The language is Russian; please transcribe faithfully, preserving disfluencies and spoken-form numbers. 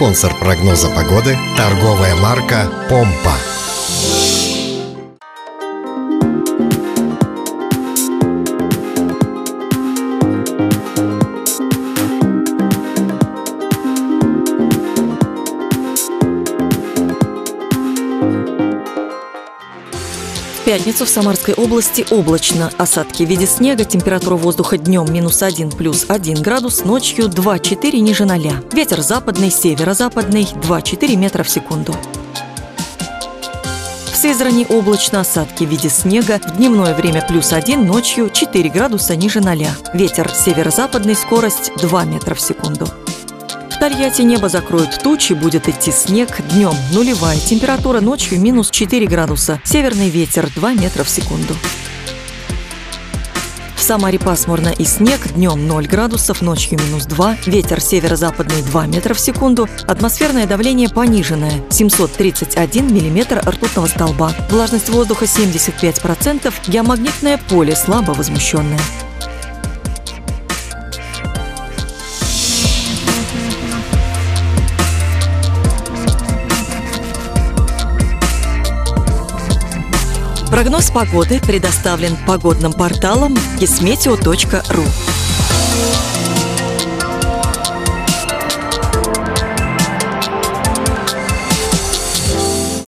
Спонсор прогноза погоды – торговая марка «Помпа». В пятницу в Самарской области облачно. Осадки в виде снега, температура воздуха днем минус один, плюс один градус, ночью два-четыре ниже ноля. Ветер западный, северо-западный два-четыре метра в секунду. В Сызрани облачно, осадки в виде снега, в дневное время плюс один, ночью четыре градуса ниже ноля. Ветер северо-западный, скорость два метра в секунду. В Тольятти небо закроют тучи, будет идти снег, днем нулевая температура, ночью минус четыре градуса, северный ветер два метра в секунду. В Самаре пасмурно и снег, днем ноль градусов, ночью минус два, ветер северо-западный два метра в секунду, атмосферное давление пониженное, семьсот тридцать один миллиметр ртутного столба, влажность воздуха семьдесят пять процентов, геомагнитное поле слабо возмущенное. Прогноз погоды предоставлен погодным порталом кисметео точка ру.